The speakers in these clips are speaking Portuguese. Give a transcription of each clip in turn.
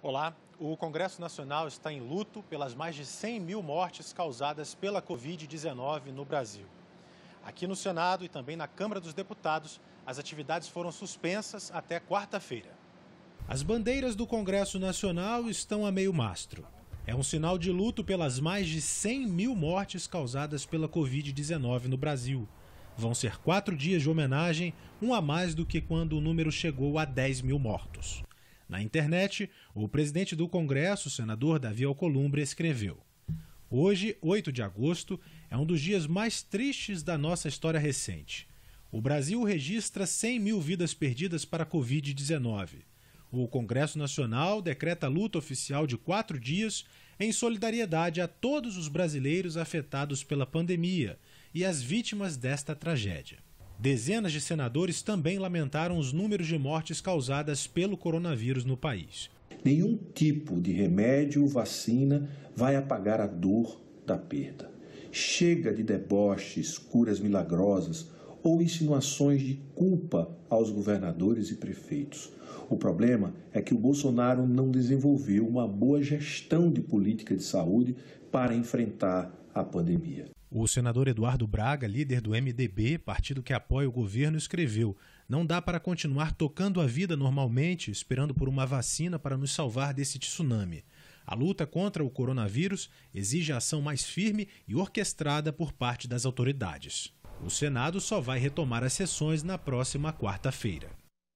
Olá, o Congresso Nacional está em luto pelas mais de 100 mil mortes causadas pela Covid-19 no Brasil. Aqui no Senado e também na Câmara dos Deputados, as atividades foram suspensas até quarta-feira. As bandeiras do Congresso Nacional estão a meio mastro. É um sinal de luto pelas mais de 100 mil mortes causadas pela Covid-19 no Brasil. Vão ser 4 dias de homenagem, um a mais do que quando o número chegou a 10 mil mortos. Na internet, o presidente do Congresso, o senador Davi Alcolumbre, escreveu: "Hoje, 8 de agosto, é um dos dias mais tristes da nossa história recente. O Brasil registra 100 mil vidas perdidas para a Covid-19. O Congresso Nacional decreta luta oficial de 4 dias em solidariedade a todos os brasileiros afetados pela pandemia e as vítimas desta tragédia." Dezenas de senadores também lamentaram os números de mortes causadas pelo coronavírus no país. Nenhum tipo de remédio ou vacina vai apagar a dor da perda. Chega de deboches, curas milagrosas ou insinuações de culpa aos governadores e prefeitos. O problema é que o Bolsonaro não desenvolveu uma boa gestão de política de saúde para enfrentar a pandemia. O senador Eduardo Braga, líder do MDB, partido que apoia o governo, escreveu: "Não dá para continuar tocando a vida normalmente, esperando por uma vacina para nos salvar desse tsunami. A luta contra o coronavírus exige ação mais firme e orquestrada por parte das autoridades." O Senado só vai retomar as sessões na próxima quarta-feira.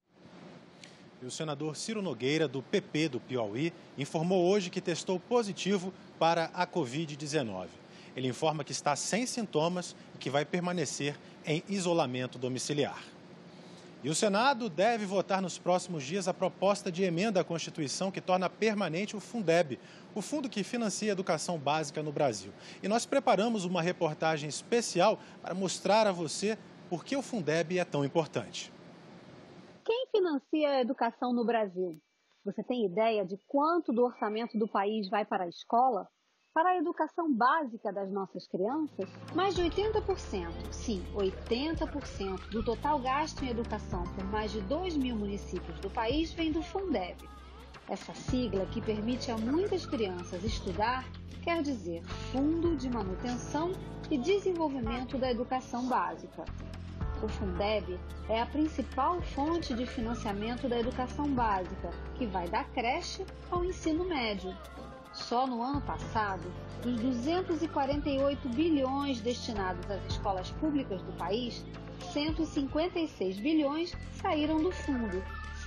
E o senador Ciro Nogueira, do PP do Piauí, informou hoje que testou positivo para a Covid-19. Ele informa que está sem sintomas e que vai permanecer em isolamento domiciliar. E o Senado deve votar nos próximos dias a proposta de emenda à Constituição que torna permanente o Fundeb, o fundo que financia a educação básica no Brasil. E nós preparamos uma reportagem especial para mostrar a você por que o Fundeb é tão importante. Quem financia a educação no Brasil? Você tem ideia de quanto do orçamento do país vai para a escola? Para a educação básica das nossas crianças? Mais de 80%, sim, 80% do total gasto em educação por mais de 2 mil municípios do país vem do Fundeb. Essa sigla, que permite a muitas crianças estudar, quer dizer Fundo de Manutenção e Desenvolvimento da Educação Básica. O Fundeb é a principal fonte de financiamento da educação básica, que vai da creche ao ensino médio. Só no ano passado, dos 248 bilhões destinados às escolas públicas do país, 156 bilhões saíram do fundo,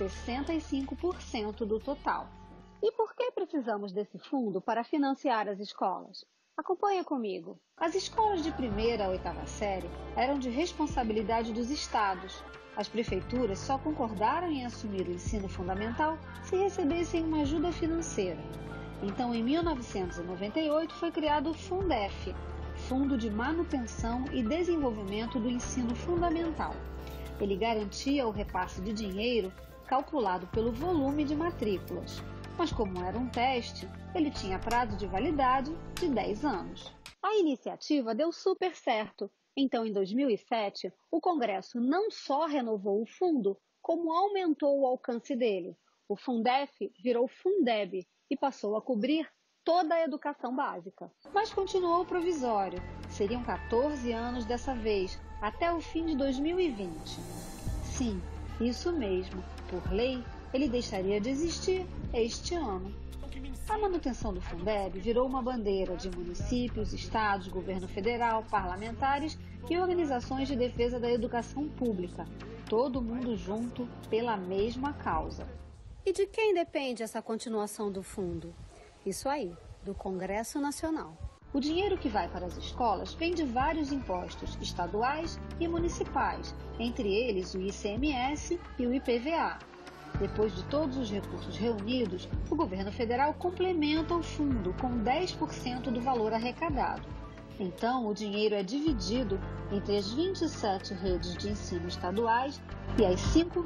65% do total. E por que precisamos desse fundo para financiar as escolas? Acompanhe comigo. As escolas de 1ª a 8ª série eram de responsabilidade dos estados. As prefeituras só concordaram em assumir o ensino fundamental se recebessem uma ajuda financeira. Então, em 1998, foi criado o Fundef, Fundo de Manutenção e Desenvolvimento do Ensino Fundamental. Ele garantia o repasse de dinheiro calculado pelo volume de matrículas. Mas como era um teste, ele tinha prazo de validade de 10 anos. A iniciativa deu super certo. Então, em 2007, o Congresso não só renovou o fundo, como aumentou o alcance dele. O Fundef virou Fundeb e passou a cobrir toda a educação básica. Mas continuou provisório. Seriam 14 anos dessa vez, até o fim de 2020. Sim, isso mesmo. Por lei, ele deixaria de existir este ano. A manutenção do Fundeb virou uma bandeira de municípios, estados, governo federal, parlamentares e organizações de defesa da educação pública. Todo mundo junto pela mesma causa. E de quem depende essa continuação do fundo? Isso aí, do Congresso Nacional. O dinheiro que vai para as escolas vem de vários impostos estaduais e municipais, entre eles o ICMS e o IPVA. Depois de todos os recursos reunidos, o governo federal complementa o fundo com 10% do valor arrecadado. Então, o dinheiro é dividido entre as 27 redes de ensino estaduais e as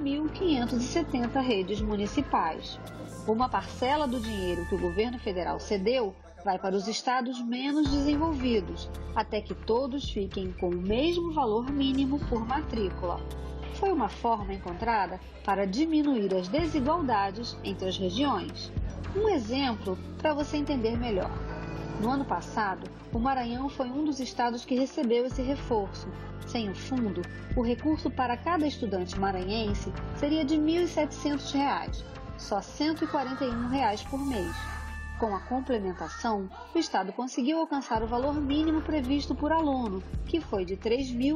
5.570 redes municipais. Uma parcela do dinheiro que o governo federal cedeu vai para os estados menos desenvolvidos, até que todos fiquem com o mesmo valor mínimo por matrícula. Foi uma forma encontrada para diminuir as desigualdades entre as regiões. Um exemplo para você entender melhor. No ano passado, o Maranhão foi um dos estados que recebeu esse reforço. Sem o fundo, o recurso para cada estudante maranhense seria de R$ 1.700, só R$ 141 por mês. Com a complementação, o estado conseguiu alcançar o valor mínimo previsto por aluno, que foi de R$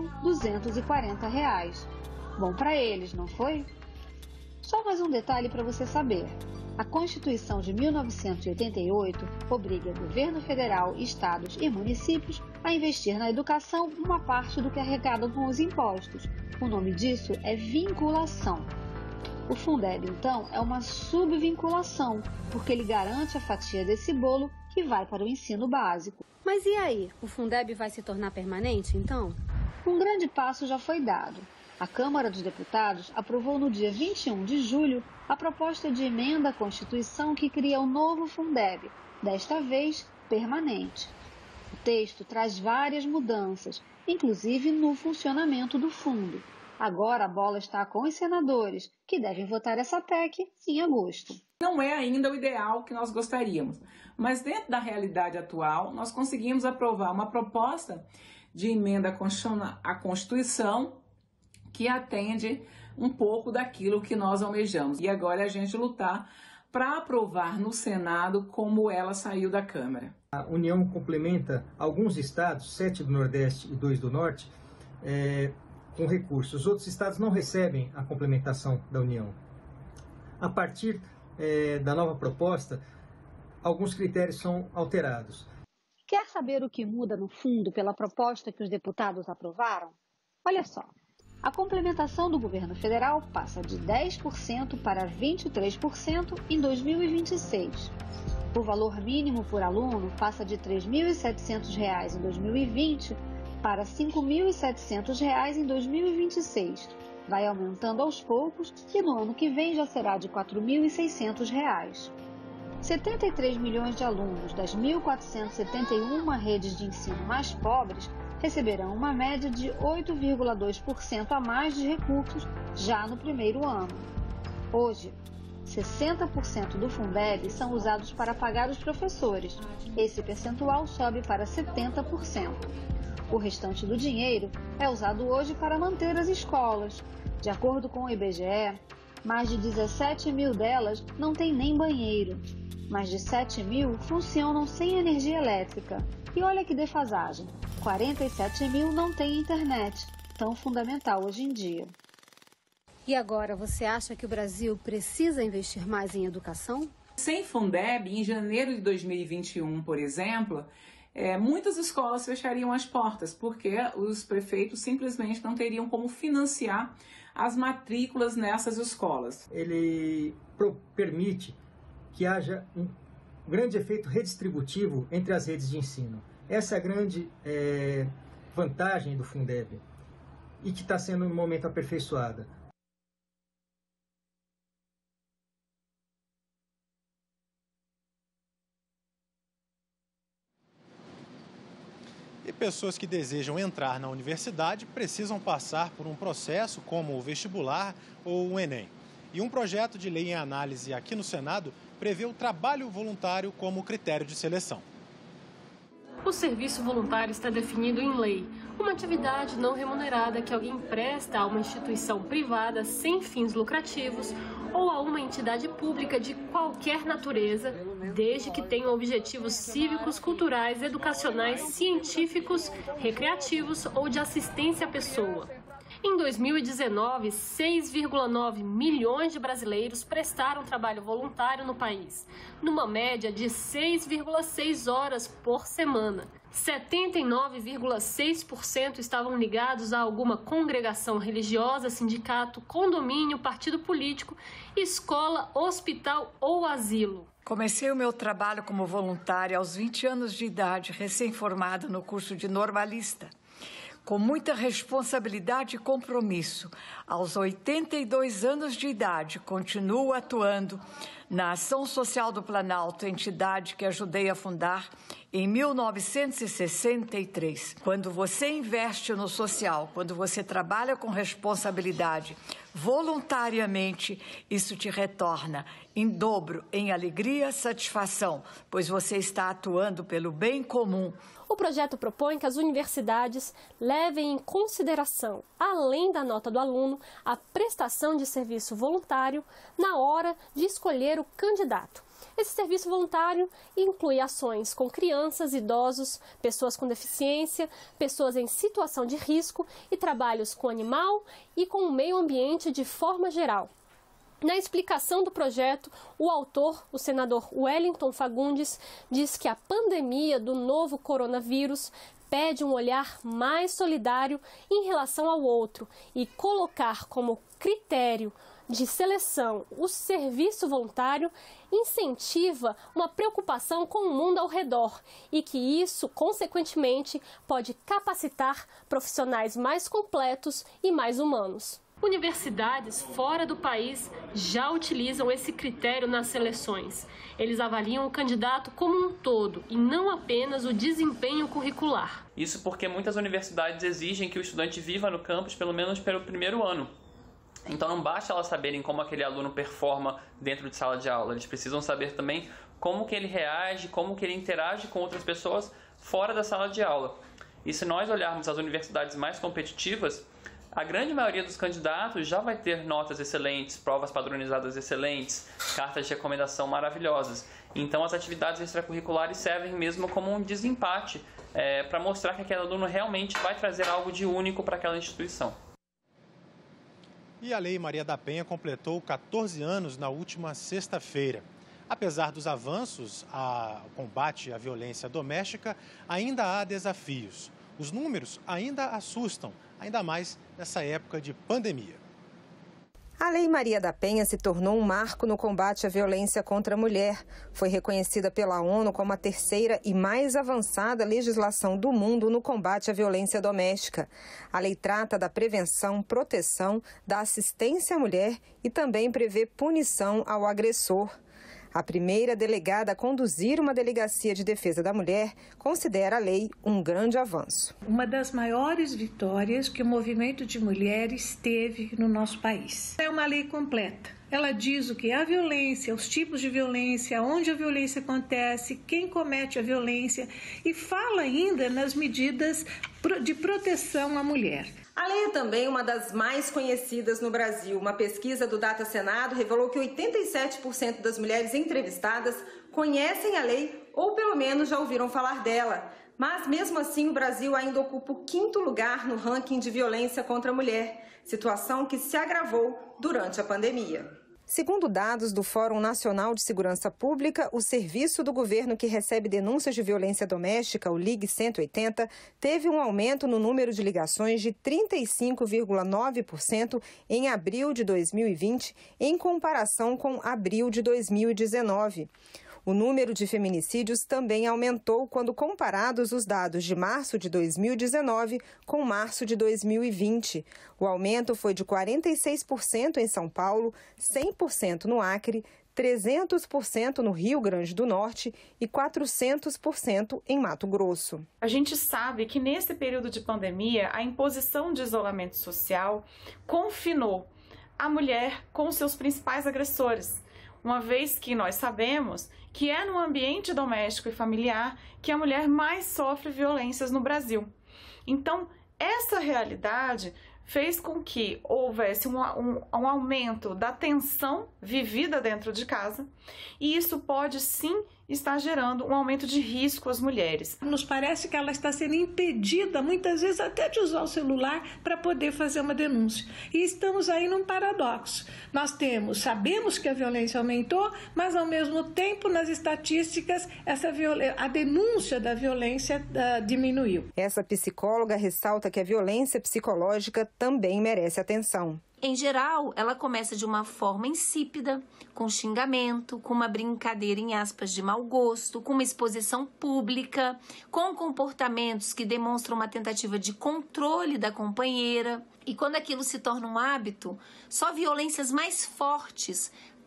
3.240. Bom para eles, não foi? Só mais um detalhe para você saber. A Constituição de 1988 obriga governo federal, estados e municípios a investir na educação uma parte do que arrecadam com os impostos. O nome disso é vinculação. O Fundeb, então, é uma subvinculação, porque ele garante a fatia desse bolo que vai para o ensino básico. Mas e aí? O Fundeb vai se tornar permanente, então? Um grande passo já foi dado. A Câmara dos Deputados aprovou no dia 21 de julho a proposta de emenda à Constituição que cria o novo Fundeb, desta vez permanente. O texto traz várias mudanças, inclusive no funcionamento do fundo. Agora a bola está com os senadores, que devem votar essa PEC em agosto. Não é ainda o ideal que nós gostaríamos, mas dentro da realidade atual, nós conseguimos aprovar uma proposta de emenda à Constituição que atende um pouco daquilo que nós almejamos. E agora é a gente lutar para aprovar no Senado como ela saiu da Câmara. A União complementa alguns estados, 7 do Nordeste e 2 do Norte, com recursos. Os outros estados não recebem a complementação da União. A partir da nova proposta, alguns critérios são alterados. Quer saber o que muda no fundo pela proposta que os deputados aprovaram? Olha só. A complementação do governo federal passa de 10% para 23% em 2026. O valor mínimo por aluno passa de R$ 3.700 em 2020 para R$ 5.700 em 2026. Vai aumentando aos poucos e no ano que vem já será de R$ 4.600. 73 milhões de alunos das 1.471 redes de ensino mais pobres receberão uma média de 8,2% a mais de recursos já no primeiro ano. Hoje, 60% do Fundeb são usados para pagar os professores. Esse percentual sobe para 70%. O restante do dinheiro é usado hoje para manter as escolas. De acordo com o IBGE, mais de 17 mil delas não têm nem banheiro. Mais de 7 mil funcionam sem energia elétrica. E olha que defasagem, 47 mil não têm internet, tão fundamental hoje em dia. E agora, você acha que o Brasil precisa investir mais em educação? Sem Fundeb, em janeiro de 2021, por exemplo, muitas escolas fechariam as portas, porque os prefeitos simplesmente não teriam como financiar as matrículas nessas escolas. Ele permite que haja um grande efeito redistributivo entre as redes de ensino. Essa é a grande vantagem do Fundeb e que está sendo no momento aperfeiçoada. E pessoas que desejam entrar na universidade precisam passar por um processo como o vestibular ou o Enem. E um projeto de lei em análise aqui no Senado prevê o trabalho voluntário como critério de seleção. O serviço voluntário está definido em lei, uma atividade não remunerada que alguém presta a uma instituição privada sem fins lucrativos ou a uma entidade pública de qualquer natureza, desde que tenha objetivos cívicos, culturais, educacionais, científicos, recreativos ou de assistência à pessoa. Em 2019, 6,9 milhões de brasileiros prestaram trabalho voluntário no país, numa média de 6,6 horas por semana. 79,6% estavam ligados a alguma congregação religiosa, sindicato, condomínio, partido político, escola, hospital ou asilo. Comecei o meu trabalho como voluntária aos 20 anos de idade, recém-formada no curso de normalista. Com muita responsabilidade e compromisso, aos 82 anos de idade, continuo atuando na Ação Social do Planalto, entidade que ajudei a fundar em 1963. Quando você investe no social, quando você trabalha com responsabilidade, voluntariamente, isso te retorna em dobro, em alegria, satisfação, pois você está atuando pelo bem comum. O projeto propõe que as universidades levem em consideração, além da nota do aluno, a prestação de serviço voluntário na hora de escolher o candidato. Esse serviço voluntário inclui ações com crianças, idosos, pessoas com deficiência, pessoas em situação de risco e trabalhos com animal e com o meio ambiente de forma geral. Na explicação do projeto, o autor, o senador Wellington Fagundes, diz que a pandemia do novo coronavírus pede um olhar mais solidário em relação ao outro e colocar como critério de seleção o serviço voluntário incentiva uma preocupação com o mundo ao redor e que isso, consequentemente, pode capacitar profissionais mais completos e mais humanos. Universidades fora do país já utilizam esse critério nas seleções. Eles avaliam o candidato como um todo e não apenas o desempenho curricular. Isso porque muitas universidades exigem que o estudante viva no campus pelo menos pelo primeiro ano. Então não basta elas saberem como aquele aluno performa dentro de sala de aula. Eles precisam saber também como que ele reage, como que ele interage com outras pessoas fora da sala de aula. E se nós olharmos as universidades mais competitivas, a grande maioria dos candidatos já vai ter notas excelentes, provas padronizadas excelentes, cartas de recomendação maravilhosas. Então as atividades extracurriculares servem mesmo como um desempate para mostrar que aquele aluno realmente vai trazer algo de único para aquela instituição. E a Lei Maria da Penha completou 14 anos na última sexta-feira. Apesar dos avanços ao combate à violência doméstica, ainda há desafios. Os números ainda assustam, ainda mais nessa época de pandemia. A Lei Maria da Penha se tornou um marco no combate à violência contra a mulher. Foi reconhecida pela ONU como a terceira e mais avançada legislação do mundo no combate à violência doméstica. A lei trata da prevenção, proteção, da assistência à mulher e também prevê punição ao agressor. A primeira delegada a conduzir uma delegacia de defesa da mulher considera a lei um grande avanço. Uma das maiores vitórias que o movimento de mulheres teve no nosso país. É uma lei completa. Ela diz o que é a violência, os tipos de violência, onde a violência acontece, quem comete a violência e fala ainda nas medidas de proteção à mulher. A lei é também uma das mais conhecidas no Brasil. Uma pesquisa do Data Senado revelou que 87% das mulheres entrevistadas conhecem a lei ou pelo menos já ouviram falar dela. Mas mesmo assim o Brasil ainda ocupa o 5º lugar no ranking de violência contra a mulher, situação que se agravou durante a pandemia. Segundo dados do Fórum Nacional de Segurança Pública, o serviço do governo que recebe denúncias de violência doméstica, o Ligue 180, teve um aumento no número de ligações de 35,9% em abril de 2020, em comparação com abril de 2019. O número de feminicídios também aumentou quando comparados os dados de março de 2019 com março de 2020. O aumento foi de 46% em São Paulo, 100% no Acre, 300% no Rio Grande do Norte e 400% em Mato Grosso. A gente sabe que nesse período de pandemia, a imposição de isolamento social confinou a mulher com seus principais agressores, uma vez que nós sabemos que é no ambiente doméstico e familiar que a mulher mais sofre violências no Brasil. Então, essa realidade fez com que houvesse um aumento da tensão vivida dentro de casa, e isso pode sim estar gerando um aumento de risco às mulheres. Nos parece que ela está sendo impedida, muitas vezes até de usar o celular para poder fazer uma denúncia. E estamos aí num paradoxo. Nós sabemos que a violência aumentou, mas ao mesmo tempo nas estatísticas a denúncia da violência diminuiu. Essa psicóloga ressalta que a violência psicológica também merece atenção. Em geral, ela começa de uma forma insípida, com xingamento, com uma brincadeira em aspas de mau gosto, com uma exposição pública, com comportamentos que demonstram uma tentativa de controle da companheira. E quando aquilo se torna um hábito, só violências mais fortes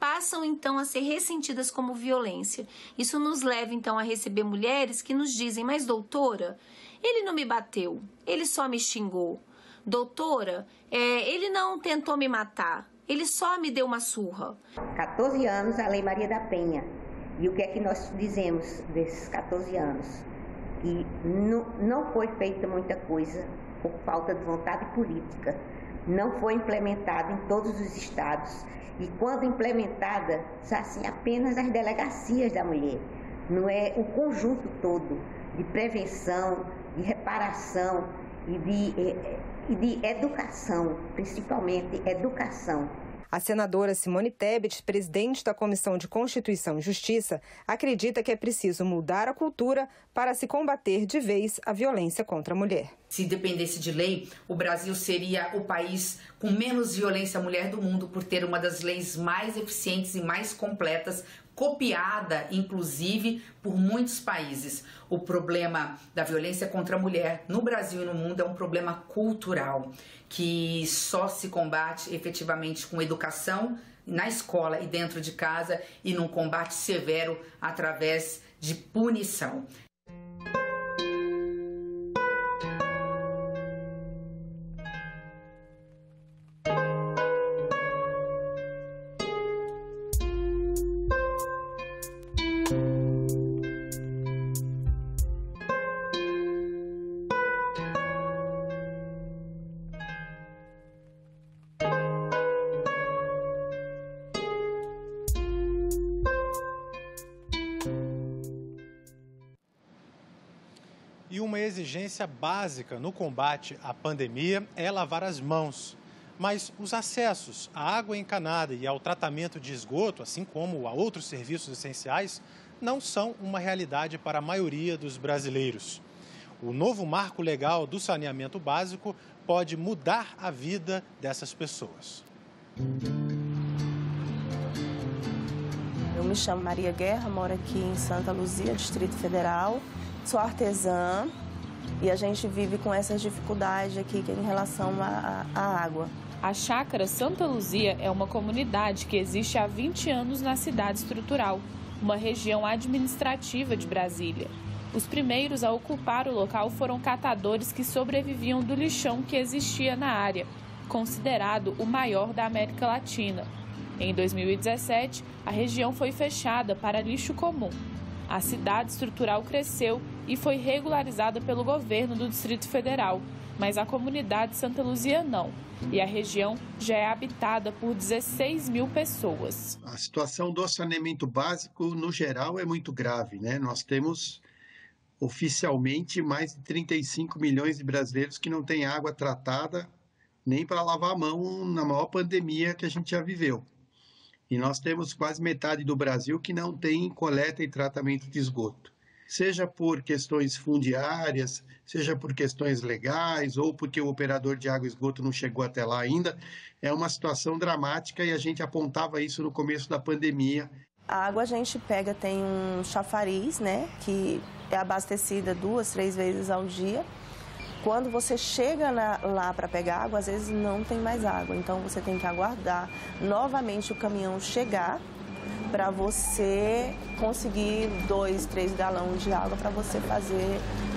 passam então a ser ressentidas como violência. Isso nos leva então a receber mulheres que nos dizem: mas doutora, ele não me bateu, ele só me xingou. Doutora, ele não tentou me matar, ele só me deu uma surra. 14 anos a Lei Maria da Penha. E o que é que nós dizemos desses 14 anos? Que não foi feita muita coisa por falta de vontade política. Não foi implementada em todos os estados. E quando implementada, assim, apenas as delegacias da mulher. Não é o conjunto todo de prevenção, de reparação e de educação, principalmente educação. A senadora Simone Tebet, presidente da Comissão de Constituição e Justiça, acredita que é preciso mudar a cultura para se combater de vez a violência contra a mulher. Se dependesse de lei, o Brasil seria o país com menos violência à mulher do mundo, por ter uma das leis mais eficientes e mais completas, copiada, inclusive, por muitos países. O problema da violência contra a mulher no Brasil e no mundo é um problema cultural, que só se combate efetivamente com educação na escola e dentro de casa, e num combate severo através de punição. E uma exigência básica no combate à pandemia é lavar as mãos. Mas os acessos à água encanada e ao tratamento de esgoto, assim como a outros serviços essenciais, não são uma realidade para a maioria dos brasileiros. O novo marco legal do saneamento básico pode mudar a vida dessas pessoas. Eu me chamo Maria Guerra, moro aqui em Santa Luzia, Distrito Federal. Sou artesã e a gente vive com essas dificuldades aqui em relação à água. A Chácara Santa Luzia é uma comunidade que existe há 20 anos na cidade estrutural, uma região administrativa de Brasília. Os primeiros a ocupar o local foram catadores que sobreviviam do lixão que existia na área, considerado o maior da América Latina. Em 2017, a região foi fechada para lixo comum. A cidade estrutural cresceu e foi regularizada pelo governo do Distrito Federal, mas a comunidade Santa Luzia não. E a região já é habitada por 16 mil pessoas. A situação do saneamento básico, no geral, é muito grave, né? Nós temos, oficialmente, mais de 35 milhões de brasileiros que não têm água tratada nem para lavar a mão na maior pandemia que a gente já viveu. E nós temos quase metade do Brasil que não tem coleta e tratamento de esgoto. Seja por questões fundiárias, seja por questões legais, ou porque o operador de água e esgoto não chegou até lá ainda, é uma situação dramática e a gente apontava isso no começo da pandemia. A água a gente pega, tem um chafariz, né, que é abastecida 2, 3 vezes ao dia. Quando você chega lá para pegar água, às vezes não tem mais água. Então, você tem que aguardar novamente o caminhão chegar para você conseguir 2, 3 galões de água para você fazer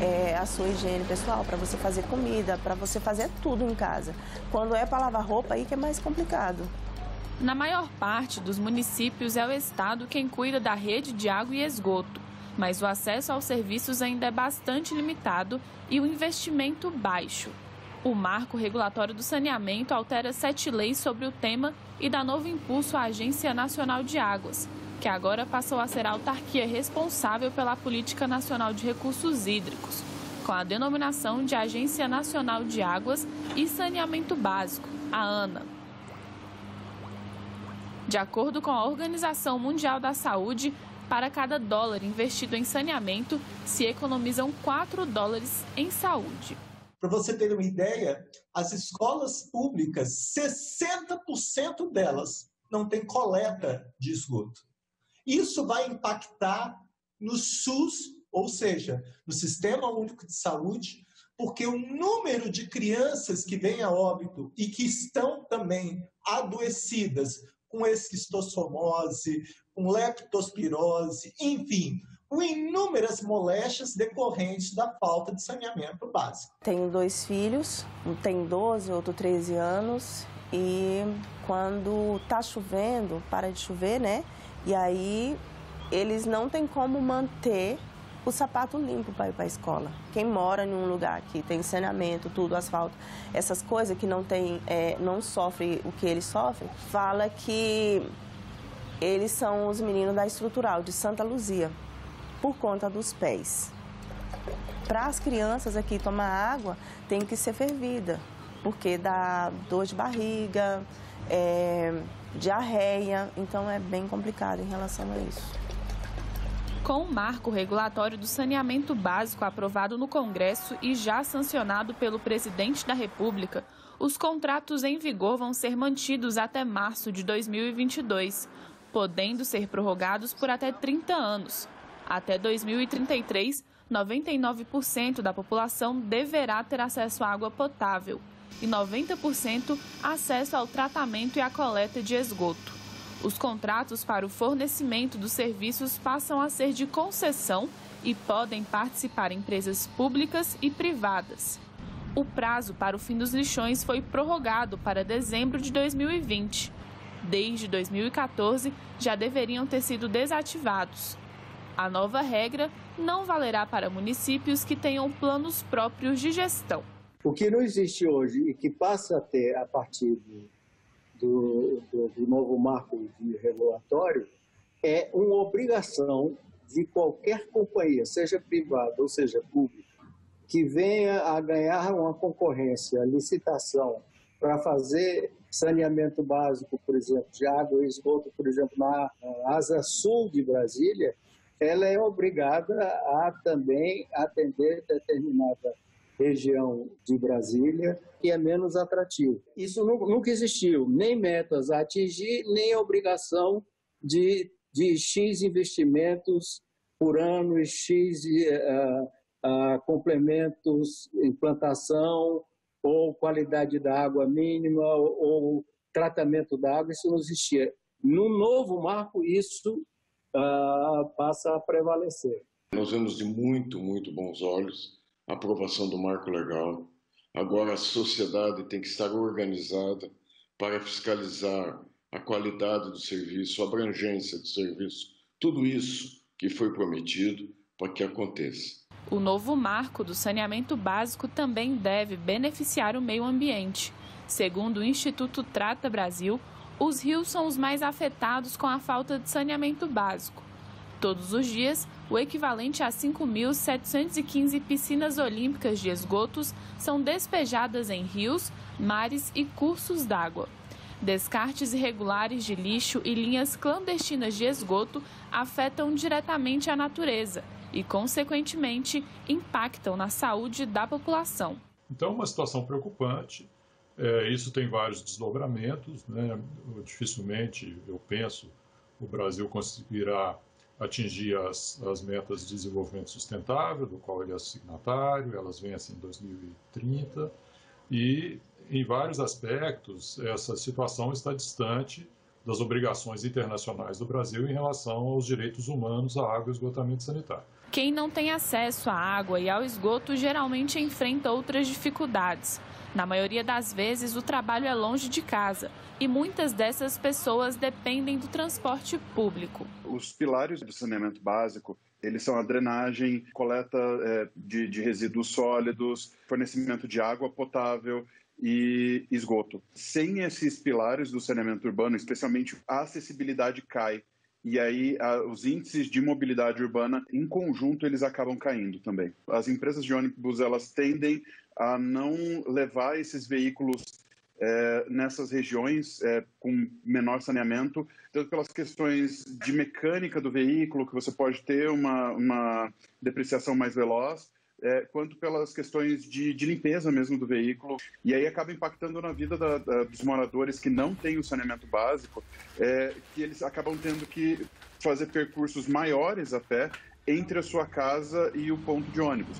a sua higiene pessoal, para você fazer comida, para você fazer tudo em casa. Quando é para lavar roupa, aí que é mais complicado. Na maior parte dos municípios é o Estado quem cuida da rede de água e esgoto, mas o acesso aos serviços ainda é bastante limitado e o investimento baixo. O marco regulatório do saneamento altera 7 leis sobre o tema e dá novo impulso à Agência Nacional de Águas, que agora passou a ser a autarquia responsável pela Política Nacional de Recursos Hídricos, com a denominação de Agência Nacional de Águas e Saneamento Básico, a ANA. De acordo com a Organização Mundial da Saúde, para cada dólar investido em saneamento, se economizam 4 dólares em saúde. Para você ter uma ideia, as escolas públicas, 60% delas não têm coleta de esgoto. Isso vai impactar no SUS, ou seja, no Sistema Único de Saúde, porque o número de crianças que vêm a óbito e que estão também adoecidas com esquistossomose, com leptospirose, enfim, com inúmeras moléstias decorrentes da falta de saneamento básico. Tenho 2 filhos, um tem 12, outro 13 anos, e quando está chovendo, para de chover, né? E aí eles não têm como manter o sapato limpo para ir para a escola. Quem mora em um lugar que tem saneamento, tudo, asfalto, essas coisas que não tem, não sofre o que eles sofrem, fala que eles são os meninos da estrutural de Santa Luzia, por conta dos pés. Para as crianças aqui tomar água, tem que ser fervida, porque dá dor de barriga, diarreia, então é bem complicado em relação a isso. Com o marco regulatório do saneamento básico aprovado no Congresso e já sancionado pelo presidente da República, os contratos em vigor vão ser mantidos até março de 2022, podendo ser prorrogados por até 30 anos. Até 2033, 99% da população deverá ter acesso à água potável e 90% acesso ao tratamento e à coleta de esgoto. Os contratos para o fornecimento dos serviços passam a ser de concessão e podem participar empresas públicas e privadas. O prazo para o fim dos lixões foi prorrogado para dezembro de 2020. Desde 2014, já deveriam ter sido desativados. A nova regra não valerá para municípios que tenham planos próprios de gestão. O que não existe hoje e que passa a ter a partir do novo marco de regulatório é uma obrigação de qualquer companhia, seja privada ou seja pública, que venha a ganhar uma concorrência, licitação, para fazer saneamento básico, por exemplo, de água e esgoto, por exemplo, na asa sul de Brasília, ela é obrigada a também atender determinada região de Brasília, que é menos atrativo. Isso nunca existiu, nem metas a atingir, nem a obrigação de X investimentos por ano e X complementos, implantação ou qualidade da água mínima ou tratamento da água, isso não existia. No novo marco, isso passa a prevalecer. Nós vemos de muito bons olhos a aprovação do marco legal. Agora a sociedade tem que estar organizada para fiscalizar a qualidade do serviço, a abrangência do serviço, tudo isso que foi prometido para que aconteça. O novo marco do saneamento básico também deve beneficiar o meio ambiente. Segundo o Instituto Trata Brasil, os rios são os mais afetados com a falta de saneamento básico. Todos os dias, o equivalente a 5.715 piscinas olímpicas de esgotos são despejadas em rios, mares e cursos d'água. Descartes irregulares de lixo e linhas clandestinas de esgoto afetam diretamente a natureza e, consequentemente, impactam na saúde da população. Então, uma situação preocupante. Isso tem vários desdobramentos, né? Dificilmente, eu penso, o Brasil conseguirá atingir as metas de desenvolvimento sustentável, do qual ele é signatário, elas vencem em 2030, e em vários aspectos essa situação está distante das obrigações internacionais do Brasil em relação aos direitos humanos à água e esgotamento sanitário. Quem não tem acesso à água e ao esgoto geralmente enfrenta outras dificuldades. Na maioria das vezes, o trabalho é longe de casa e muitas dessas pessoas dependem do transporte público. Os pilares do saneamento básico, eles são a drenagem, coleta de resíduos sólidos, fornecimento de água potável e esgoto. Sem esses pilares do saneamento urbano, especialmente a acessibilidade cai. E aí os índices de mobilidade urbana, em conjunto, eles acabam caindo também. As empresas de ônibus, elas tendem a não levar esses veículos nessas regiões com menor saneamento, tanto pelas questões de mecânica do veículo, que você pode ter uma depreciação mais veloz, quanto pelas questões de limpeza mesmo do veículo. E aí acaba impactando na vida dos moradores que não têm o saneamento básico, que eles acabam tendo que fazer percursos maiores a pé entre a sua casa e o ponto de ônibus.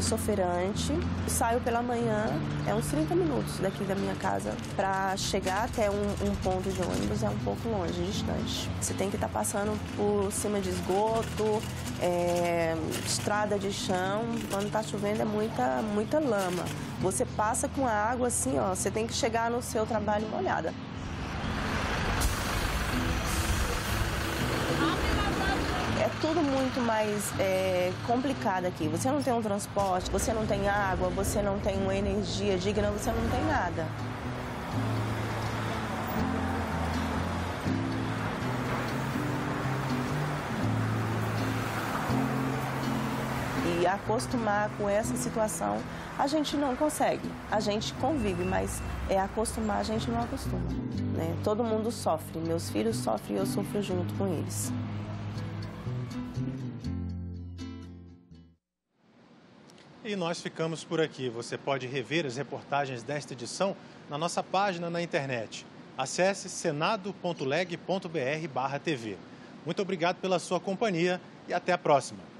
sou feirante, saio pela manhã, é uns 30 minutos daqui da minha casa. Para chegar até um ponto de ônibus é um pouco longe, distante. Você tem que estar passando por cima de esgoto, estrada de chão. Quando está chovendo é muita lama. Você passa com a água assim, ó, você tem que chegar no seu trabalho molhada. É tudo muito mais complicado aqui. Você não tem um transporte, você não tem água, você não tem uma energia digna, você não tem nada. E acostumar com essa situação, a gente não consegue. A gente convive, mas acostumar a gente não acostuma, né? Todo mundo sofre. Meus filhos sofrem e eu sofro junto com eles. E nós ficamos por aqui. Você pode rever as reportagens desta edição na nossa página na internet. Acesse senado.leg.br/TV. Muito obrigado pela sua companhia e até a próxima.